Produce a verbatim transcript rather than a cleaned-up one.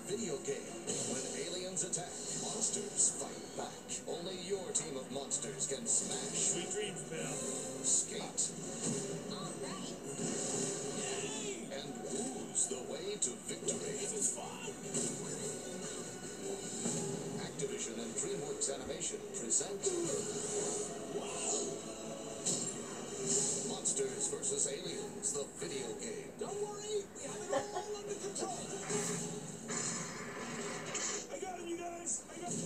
video game. When aliens attack, monsters fight back. Only your team of monsters can smash, Sweet dreams, pal. skate, All right. and ooze the way to victory. This is fun. Activision and DreamWorks Animation present Monsters versus. Aliens, the video game. Don't worry, we have it all under control. I got him, you guys. I got